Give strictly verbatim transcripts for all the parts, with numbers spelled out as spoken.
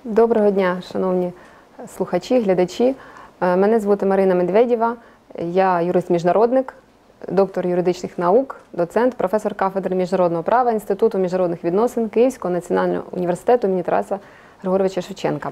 Доброго дня, шановні слухачі, глядачі. Мене звати Марина Медведєва, я юрист-міжнародник, доктор юридичних наук, доцент, професор кафедри міжнародного права Інституту міжнародних відносин Київського національного університету імені Тараса Григоровича Шевченка.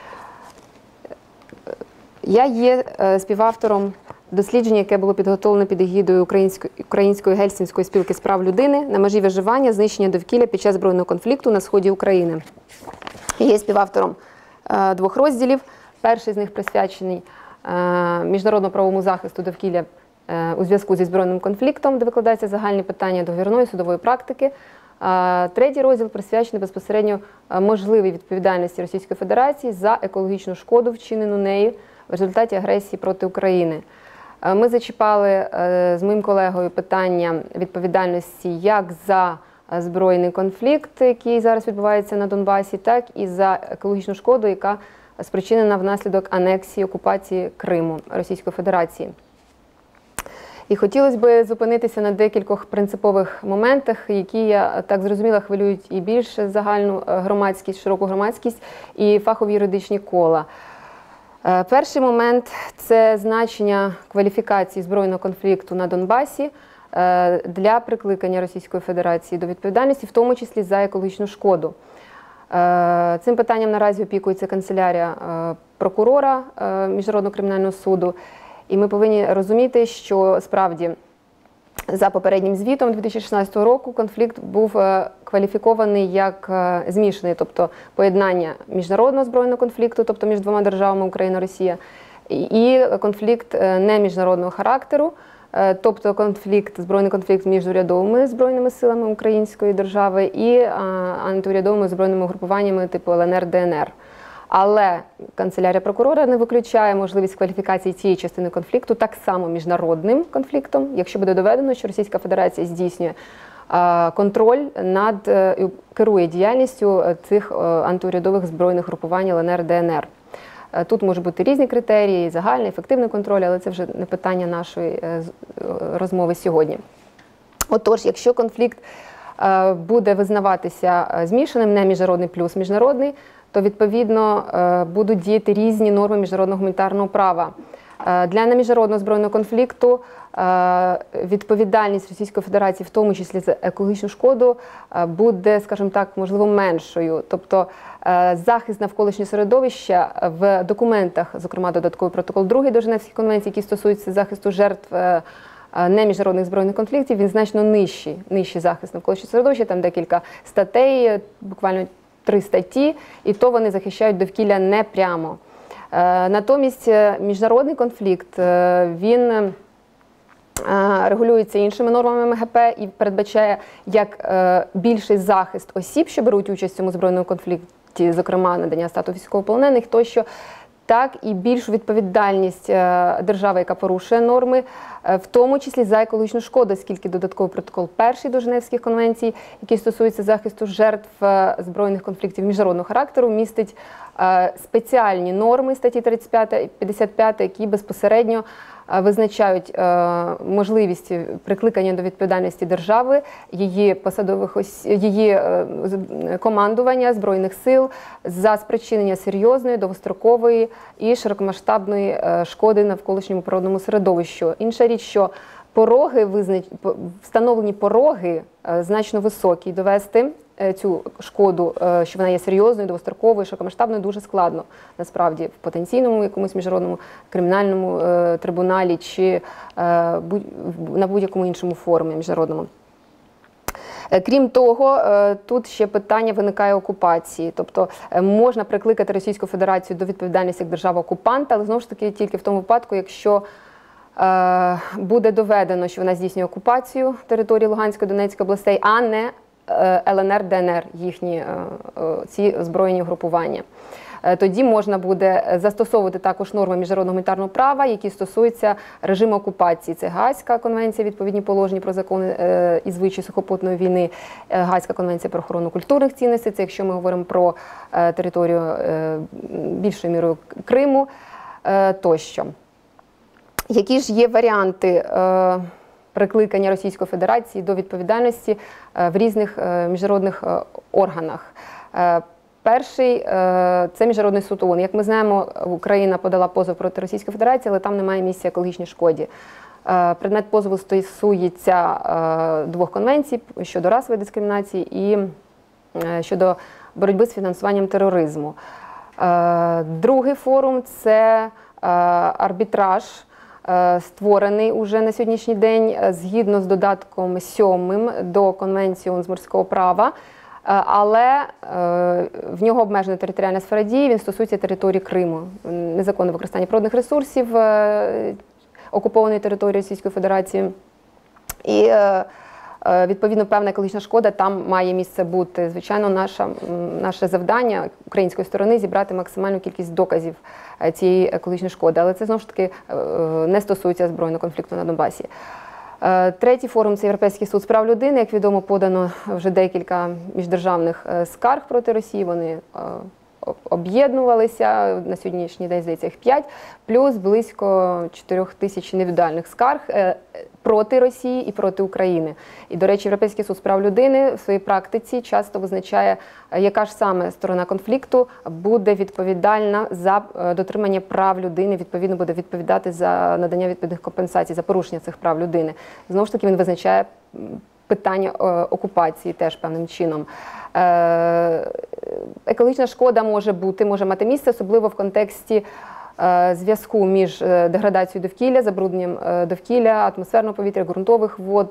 Я є співавтором дослідження, яке було підготовлено під егідою Української, Української Гельсінської спілки з прав людини на межі виживання, знищення довкілля під час збройного конфлікту на сході України. Я є співавтором е, двох розділів. Перший з них присвячений е, міжнародно-правовому захисту довкілля е, у зв'язку зі збройним конфліктом, де викладаються загальні питання договірної судової практики. Е, третій розділ присвячений безпосередньо можливій відповідальності Російської Федерації за екологічну шкоду, вчинену нею в результаті агресії проти України. Е, ми зачіпали е, з моїм колегою питання відповідальності як за збройний конфлікт, який зараз відбувається на Донбасі, так і за екологічну шкоду, яка спричинена внаслідок анексії, окупації Криму Російської Федерації. І хотілося б зупинитися на декількох принципових моментах, які, я так зрозуміла, хвилюють і більш загальну громадськість, широку громадськість, і фахові юридичні кола. Перший момент – це значення кваліфікації збройного конфлікту на Донбасі для прикликання Російської Федерації до відповідальності, в тому числі за екологічну шкоду. Цим питанням наразі опікується канцелярія прокурора Міжнародного кримінального суду. І ми повинні розуміти, що справді за попереднім звітом дві тисячі шістнадцятого року конфлікт був кваліфікований як змішаний, тобто поєднання міжнародного збройного конфлікту, тобто між двома державами Україна і Росія, і конфлікт не міжнародного характеру, тобто конфлікт, збройний конфлікт між урядовими збройними силами української держави і антиурядовими збройними угрупуваннями типу Л Н Р, Д Н Р. Але канцелярія прокурора не виключає можливість кваліфікації цієї частини конфлікту так само міжнародним конфліктом, якщо буде доведено, що Російська Федерація здійснює контроль над, керує діяльністю цих антиурядових збройних групувань Л Н Р, Д Н Р. Тут можуть бути різні критерії, загальний, ефективний контроль, але це вже не питання нашої розмови сьогодні. Отож, якщо конфлікт буде визнаватися змішаним, не міжнародний плюс міжнародний, то, відповідно, будуть діяти різні норми міжнародного гуманітарного права. Для неміжнародного збройного конфлікту відповідальність Російської Федерації, в тому числі за екологічну шкоду, буде, скажімо так, можливо, меншою. Тобто захист навколишнього середовища в документах, зокрема додатковий протокол другий до Женевської конвенції, який стосується захисту жертв неміжнародних збройних конфліктів, він значно нижчий, нижчий захист навколишнього середовища, там декілька статей, буквально три статті, і то вони захищають довкілля не прямо. Натомість міжнародний конфлікт, він регулюється іншими нормами М Г П і передбачає як більший захист осіб, що беруть участь в цьому збройному конфлікті, зокрема надання статусу військовополонених тощо, так і більшу відповідальність держави, яка порушує норми, в тому числі за екологічну шкоду, оскільки додатковий протокол перший до Женевських конвенцій, який стосується захисту жертв збройних конфліктів міжнародного характеру, містить спеціальні норми статті тридцять п'ять і п'ятдесят п'ять, які безпосередньо визначають можливість прикликання до відповідальності держави, її посадових ос... її командування Збройних сил за спричинення серйозної, довгострокової і широкомасштабної шкоди навколишньому природному середовищу. Інша річ, що пороги, визнач... встановлені пороги значно високі, довести цю шкоду, що вона є серйозною, довгостроковою, широкомасштабною, дуже складно, насправді, в потенційному якомусь міжнародному кримінальному е, трибуналі чи е, будь, на будь-якому іншому форумі міжнародному. Е, крім того, е, тут ще питання виникає окупації. Тобто е, можна прикликати Російську Федерацію до відповідальності як держава-окупанта, але знову ж таки тільки в тому випадку, якщо е, буде доведено, що вона здійснює окупацію території Луганської, Донецької областей, а не Л Н Р, Д Н Р, їхні ці збройні групування. Тоді можна буде застосовувати також норми міжнародного гуманітарного права, які стосуються режиму окупації. Це Гаазька конвенція, відповідні положення про закони і звичаї сухопутної війни, Гаазька конвенція про охорону культурних цінностей, це якщо ми говоримо про територію більшою мірою Криму тощо. Які ж є варіанти прикликання Російської Федерації до відповідальності в різних міжнародних органах? Перший – це Міжнародний суд ООН. Як ми знаємо, Україна подала позов проти Російської Федерації, але там немає місця екологічній шкоді. Предмет позову стосується двох конвенцій щодо расової дискримінації і щодо боротьби з фінансуванням тероризму. Другий форум – це арбітраж, створений уже на сьогоднішній день згідно з додатком сьомим до Конвенції ООН з морського права, але в нього обмежена територіальна сфера дії, він стосується території Криму, незаконне використання природних ресурсів окупованої території Російської Федерації. І відповідно, певна екологічна шкода там має місце бути. Звичайно, наша, наше завдання української сторони – зібрати максимальну кількість доказів цієї екологічної шкоди. Але це, знову ж таки, не стосується збройного конфлікту на Донбасі. Третій форум – це Європейський суд з прав людини. Як відомо, подано вже декілька міждержавних скарг проти Росії. Вони об'єднувалися, на сьогоднішній день, здається, їх п'ять, плюс близько чотирьох тисяч індивідуальних скарг проти Росії і проти України. І, до речі, Європейський суд з прав людини в своїй практиці часто визначає, яка ж саме сторона конфлікту буде відповідальна за дотримання прав людини, відповідно буде відповідати за надання відповідних компенсацій, за порушення цих прав людини. Знову ж таки, він визначає питання окупації теж певним чином. Екологічна шкода може бути, може мати місце, особливо в контексті зв'язку між деградацією довкілля, забрудненням довкілля, атмосферного повітря, ґрунтових вод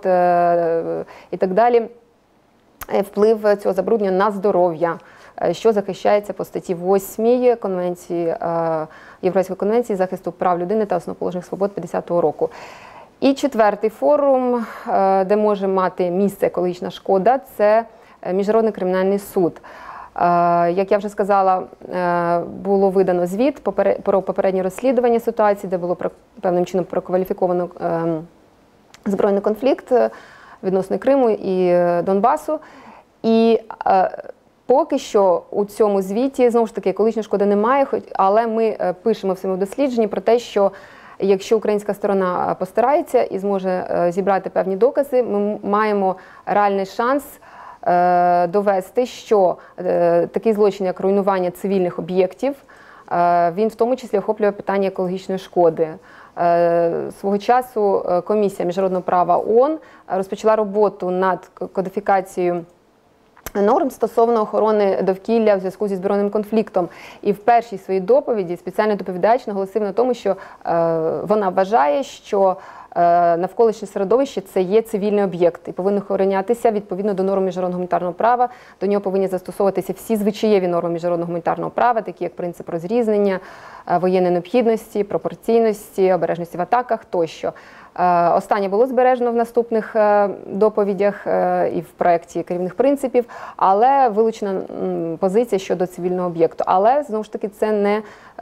і так далі. Вплив цього забруднення на здоров'я, що захищається по статті восьмій Конвенції, Європейської конвенції захисту прав людини та основоположних свобод п'ятдесятого року. І четвертий форум, де може мати місце екологічна шкода, це Міжнародний кримінальний суд. Як я вже сказала, було видано звіт про попереднє розслідування ситуації, де було певним чином прокваліфіковано збройний конфлікт відносно Криму і Донбасу. І поки що у цьому звіті, знову ж таки, екологічної шкоди немає, але ми пишемо в своєму дослідженні про те, що якщо українська сторона постарається і зможе зібрати певні докази, ми маємо реальний шанс довести, що такий злочин, як руйнування цивільних об'єктів, він в тому числі охоплює питання екологічної шкоди. Свого часу Комісія міжнародного права ООН розпочала роботу над кодифікацією норм стосовно охорони довкілля в зв'язку зі збройним конфліктом. І в першій своїй доповіді спеціальний доповідач наголосив на тому, що вона вважає, що навколишнє середовище – це є цивільний об'єкт і повинен охоронятися відповідно до норм міжнародного гуманітарного права. До нього повинні застосовуватися всі звичаєві норми міжнародного гуманітарного права, такі як принцип розрізнення, воєнної необхідності, пропорційності, обережності в атаках тощо. Останнє було збережено в наступних доповідях і в проєкті керівних принципів, але вилучена позиція щодо цивільного об'єкту. Але, знову ж таки, це не,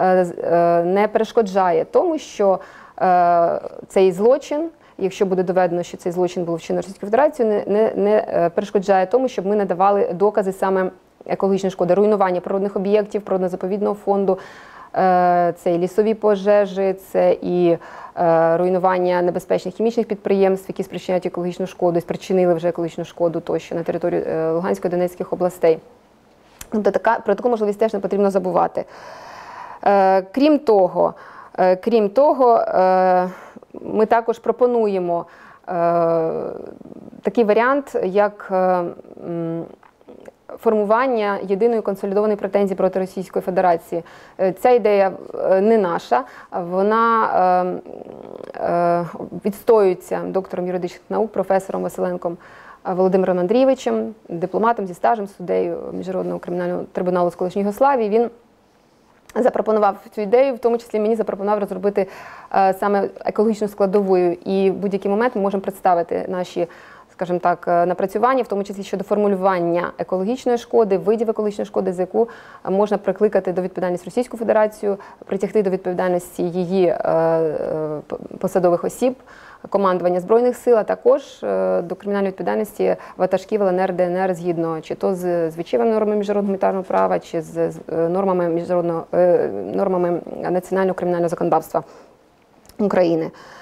не перешкоджає тому, що цей злочин, якщо буде доведено, що цей злочин був вчинений Російською Федерацією, не, не, не перешкоджає тому, щоб ми надавали докази саме екологічної шкоди, руйнування природних об'єктів, природно-заповідного фонду, це і лісові пожежі, це і руйнування небезпечних хімічних підприємств, які спричиняють екологічну шкоду, і спричинили вже екологічну шкоду тощо на території Луганської, Донецьких областей. Тобто така, про таку можливість теж не потрібно забувати. Крім того, крім того, ми також пропонуємо такий варіант, як формування єдиної консолідованої претензії проти Російської Федерації. Ця ідея не наша, вона відстоюється доктором юридичних наук, професором Василенком Володимиром Андрійовичем, дипломатом зі стажем, суддею Міжнародного кримінального трибуналу з колишньої Югославії. Він запропонував цю ідею, в тому числі мені запропонував розробити саме екологічну складову, і в будь-який момент ми можемо представити наші, скажімо так, напрацювання, в тому числі щодо формулювання екологічної шкоди, видів екологічної шкоди, за яку можна прикликати до відповідальності Російську Федерацію, притягти до відповідальності її посадових осіб, командування Збройних сил, а також до кримінальної відповідальності ватажків ЛНР, ДНР згідно чи то з звичайними нормами міжнародного гуманітарного права, чи з нормами міжнародного нормами національного кримінального законодавства України.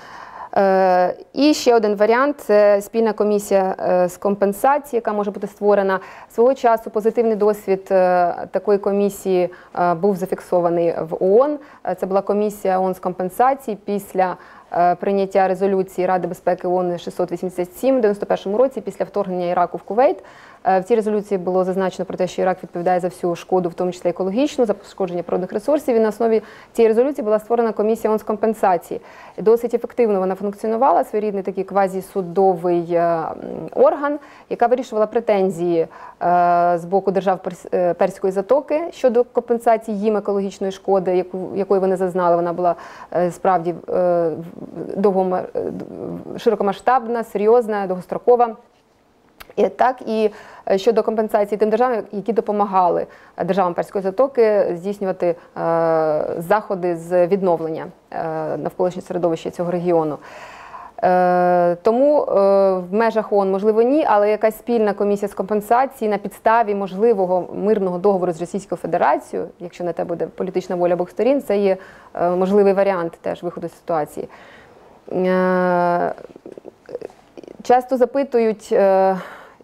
І ще один варіант – це спільна комісія з компенсації, яка може бути створена. Свого часу позитивний досвід такої комісії був зафіксований в ООН. Це була комісія ООН з компенсації після прийняття резолюції Ради безпеки ООН шістсот вісімдесят сім в дев'яносто першому році після вторгнення Іраку в Кувейт. В цій резолюції було зазначено про те, що Ірак відповідає за всю шкоду, в тому числі екологічну, за пошкодження природних ресурсів. І на основі цієї резолюції була створена комісія ООН з компенсації. І досить ефективно вона функціонувала, своєрідний такий квазісудовий орган, яка вирішувала претензії з боку держав Перської затоки щодо компенсації їм екологічної шкоди, яку, якої вони зазнали. Вона була справді довго, широкомасштабна, серйозна, довгострокова. І так, і щодо компенсації тим державам, які допомагали державам Перської затоки здійснювати е, заходи з відновлення е, навколишнього середовища цього регіону. Е, тому е, в межах ООН, можливо, ні, але якась спільна комісія з компенсації на підставі можливого мирного договору з Російською Федерацією, якщо на те буде політична воля обох сторін, це є е, можливий варіант теж виходу з ситуації. Е, часто запитують, е,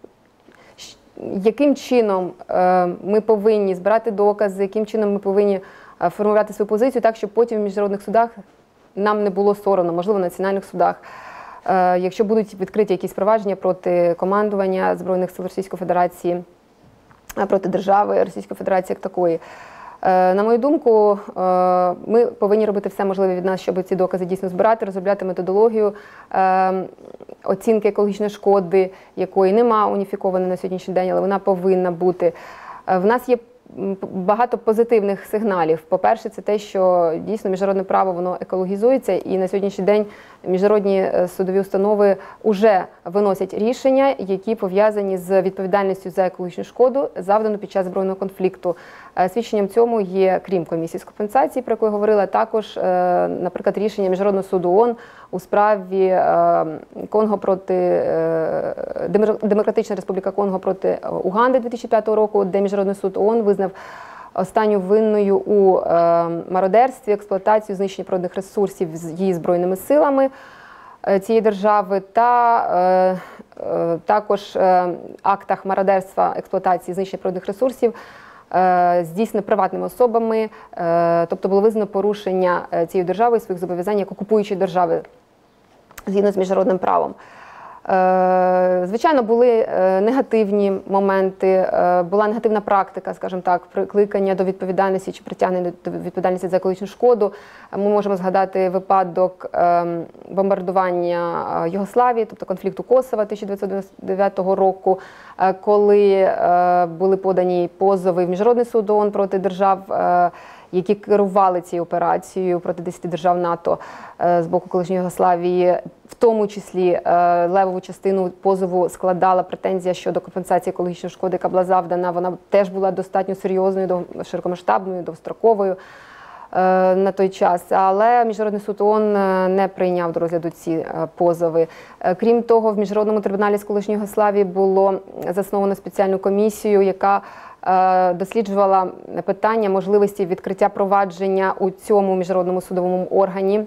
яким чином ми повинні збирати докази, яким чином ми повинні формувати свою позицію так, щоб потім в міжнародних судах нам не було соромно, можливо, в національних судах, якщо будуть відкриті якісь провадження проти командування Збройних сил Російської Федерації, проти держави Російської Федерації як такої. На мою думку, ми повинні робити все можливе від нас, щоб ці докази дійсно збирати, розробляти методологію оцінки екологічної шкоди, якої нема уніфікованої на сьогоднішній день, але вона повинна бути. В нас є багато позитивних сигналів. По-перше, це те, що дійсно міжнародне право воно екологізується, і на сьогоднішній день міжнародні судові установи вже виносять рішення, які пов'язані з відповідальністю за екологічну шкоду, завдану під час збройного конфлікту. Свідченням цьому є, крім комісії з компенсації, про яку я говорила, також, наприклад, рішення Міжнародного суду ООН у справі Конго проти Демократична Республіка Конго проти Уганди дві тисячі п'ятого року, де Міжнародний суд ООН визнав останню винною у мародерстві, експлуатацію, знищенні природних ресурсів з її збройними силами цієї держави та також актах мародерства, експлуатації, знищення природних ресурсів здійснено приватними особами, тобто було визнано порушення цією державою своїх зобов'язань як окупуючої держави згідно з міжнародним правом. Звичайно, були негативні моменти, була негативна практика, скажімо так, прикликання до відповідальності чи притягнення до відповідальності за екологічну шкоду. Ми можемо згадати випадок бомбардування Югославії, тобто конфлікту Косова тисяча дев'ятсот дев'яносто дев'ятого року, коли були подані позови в Міжнародний суд ООН проти держав, які керували цією операцією проти десяти держав НАТО з боку колишньої Югославії. В тому числі левову частину позову складала претензія щодо компенсації екологічної шкоди, яка була завдана. Вона теж була достатньо серйозною, широкомасштабною, довгостроковою на той час. Але Міжнародний суд ООН не прийняв до розгляду ці позови. Крім того, в Міжнародному трибуналі з колишньої Югославії було засновано спеціальну комісію, яка досліджувала питання можливості відкриття провадження у цьому міжнародному судовому органі,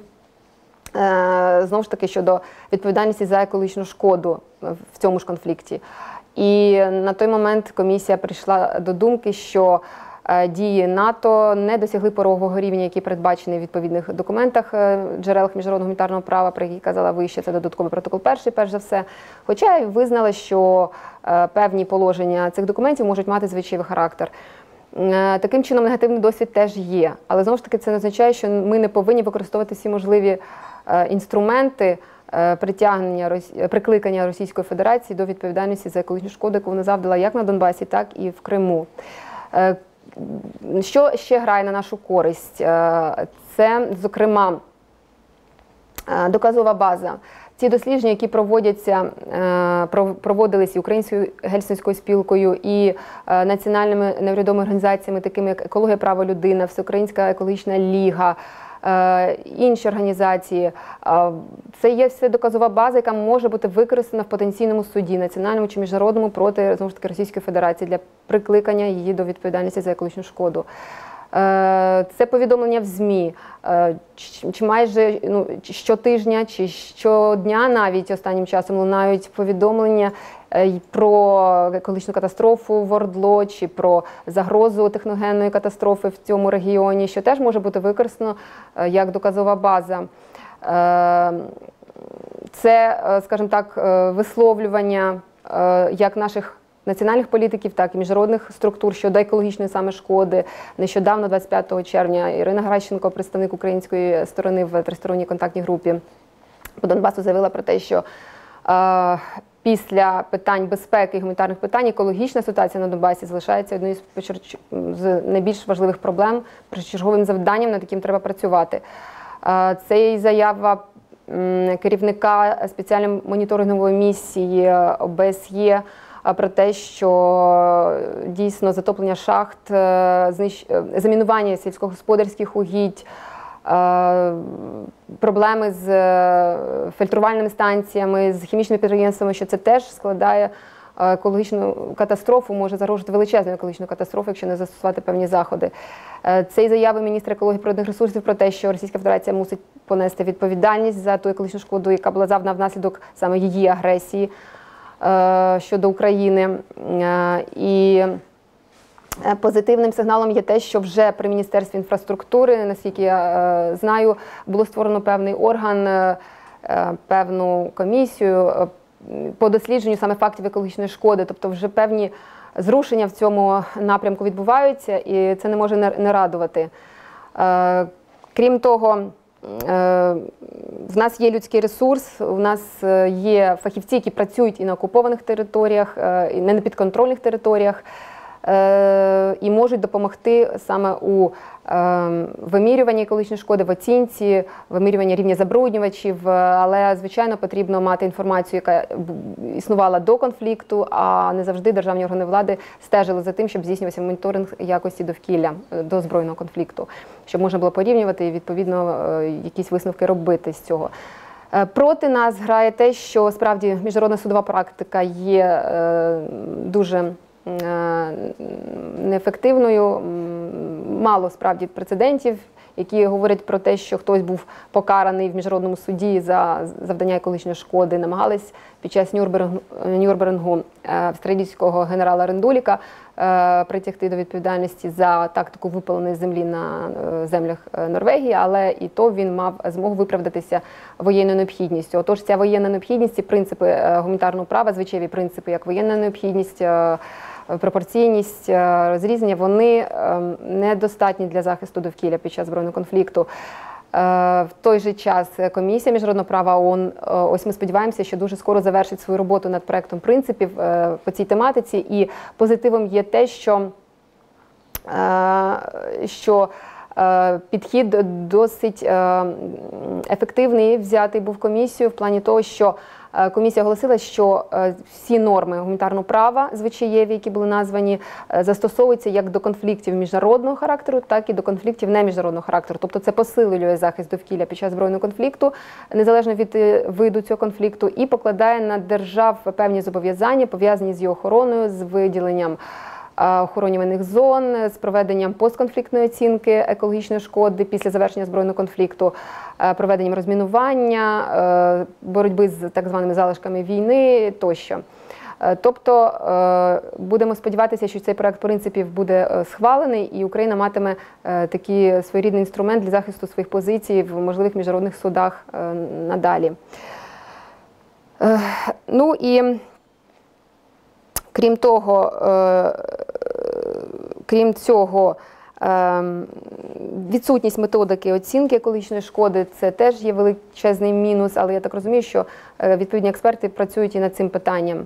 знову ж таки, щодо відповідальності за екологічну шкоду в цьому ж конфлікті. І на той момент комісія прийшла до думки, що дії НАТО не досягли порогового рівня, який передбачений в відповідних документах, джерелах міжнародного гуманітарного права, про які казала вище, це додатковий протокол перший, перш за все. Хоча й визнали, що певні положення цих документів можуть мати звичайний характер. Таким чином, негативний досвід теж є. Але, знову ж таки, це не означає, що ми не повинні використовувати всі можливі інструменти притягнення, прикликання Російської Федерації до відповідальності за екологічну шкоду, яку вона завдала як на Донбасі, так і в Криму. Що ще грає на нашу користь? Це, зокрема, доказова база. Ці дослідження, які проводяться, проводились і Українською гельсінською спілкою, і національними неврядовими організаціями, такими як «Екологія, право людини», Всеукраїнська екологічна ліга, інші організації. Це є все доказова база, яка може бути використана в потенційному суді, національному чи міжнародному, проти, знову ж таки, Російської Федерації для прикликання її до відповідальності за екологічну шкоду. Це повідомлення в ЗМІ. Чи майже ну, щотижня, чи щодня навіть останнім часом лунають повідомлення про екологічну катастрофу в Ордло, чи про загрозу техногенної катастрофи в цьому регіоні, що теж може бути використано як доказова база. Це, скажімо так, висловлювання як наших національних політиків, так і міжнародних структур щодо екологічної саме шкоди. Нещодавно, двадцять п'ятого червня, Ірина Геращенко, представник української сторони в тристоронній контактній групі по Донбасу, заявила про те, що е, після питань безпеки і гуманітарних питань екологічна ситуація на Донбасі залишається однією з найбільш важливих проблем, першочерговим завданням, над яким треба працювати. Е, це є заява керівника спеціальної моніторингової місії О Б С Є про те, що дійсно затоплення шахт, замінування сільськогосподарських угідь, проблеми з фільтрувальними станціями, з хімічними підприємствами, що це теж складає екологічну катастрофу, може загрожувати величезну екологічну катастрофу, якщо не застосувати певні заходи. Це і заяви міністра екології і природних ресурсів про те, що Російська Федерація мусить понести відповідальність за ту екологічну шкоду, яка була завдана внаслідок саме її агресії щодо України. І позитивним сигналом є те, що вже при Міністерстві інфраструктури, наскільки я знаю, було створено певний орган, певну комісію по дослідженню саме фактів екологічної шкоди. Тобто вже певні зрушення в цьому напрямку відбуваються, і це не може не радувати. Крім того, в нас є людський ресурс, у нас є фахівці, які працюють і на окупованих територіях, і на непідконтрольних територіях, і можуть допомогти саме у вимірюванні екологічної шкоди, в оцінці, вимірюванні рівня забруднювачів, але, звичайно, потрібно мати інформацію, яка існувала до конфлікту, а не завжди державні органи влади стежили за тим, щоб здійснювався моніторинг якості довкілля до збройного конфлікту, щоб можна було порівнювати і, відповідно, якісь висновки робити з цього. Проти нас грає те, що справді міжнародна судова практика є дуже неефективною, мало справді прецедентів, які говорять про те, що хтось був покараний в міжнародному суді за завдання екологічної шкоди. Намагались під час Нюрнбергу австралійського генерала Рендуліка притягти до відповідальності за тактику випаленої землі на землях Норвегії, але і то він мав змогу виправдатися воєнною необхідністю. Отож, ця воєнна необхідність, ці принципи гуманітарного права, звичайні принципи, як воєнна необхідність, пропорційність, розрізнення, вони недостатні для захисту довкілля під час збройного конфлікту. В той же час Комісія міжнародного права ООН, ось ми сподіваємося, що дуже скоро завершить свою роботу над проектом принципів по цій тематиці. І позитивом є те, що, що підхід досить ефективний взятий був комісією в плані того, що комісія оголосила, що всі норми гуманітарного права звичаєві, які були названі, застосовуються як до конфліктів міжнародного характеру, так і до конфліктів неміжнародного характеру. Тобто це посилює захист довкілля під час збройного конфлікту, незалежно від виду цього конфлікту, і покладає на держав певні зобов'язання, пов'язані з його охороною, з виділенням охоронюваних зон, з проведенням постконфліктної оцінки екологічної шкоди після завершення збройного конфлікту, проведенням розмінування, боротьби з так званими залишками війни тощо. Тобто будемо сподіватися, що цей проект принципів буде схвалений і Україна матиме такий своєрідний інструмент для захисту своїх позицій в можливих міжнародних судах надалі. Ну і крім того, крім цього, відсутність методики оцінки екологічної шкоди – це теж є величезний мінус, але я так розумію, що відповідні експерти працюють і над цим питанням.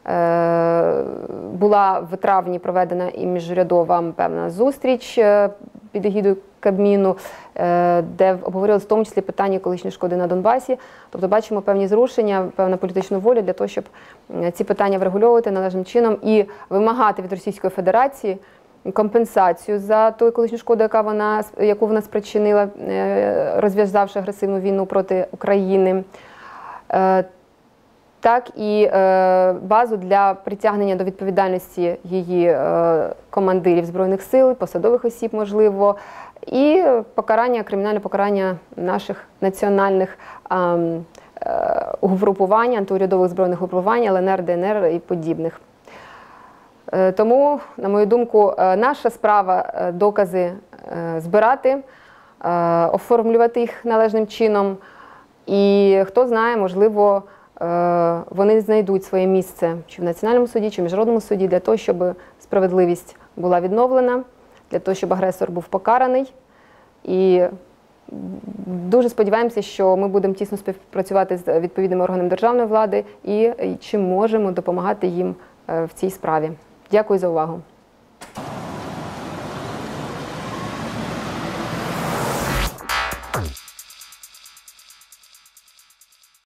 Була в травні проведена і міжурядова певна зустріч під егідою Кабміну, де обговорювалися в тому числі питання екологічної шкоди на Донбасі. Тобто бачимо певні зрушення, певну політичну волю для того, щоб ці питання врегульовувати належним чином і вимагати від Російської Федерації компенсацію за ту екологічну шкоду, яка вона, яку вона спричинила, розв'язавши агресивну війну проти України. так і е, базу для притягнення до відповідальності її е, командирів Збройних сил, посадових осіб, можливо, і покарання, кримінальне покарання наших національних е, е, угрупувань, антиурядових збройних угрупувань, Л Н Р, Д Н Р і подібних. Е, тому, на мою думку, е, наша справа е, докази е, збирати, е, оформлювати їх належним чином, і хто знає, можливо, вони знайдуть своє місце чи в Національному суді, чи в Міжнародному суді для того, щоб справедливість була відновлена, для того, щоб агресор був покараний. І дуже сподіваємося, що ми будемо тісно співпрацювати з відповідними органами державної влади і чим можемо допомагати їм в цій справі. Дякую за увагу.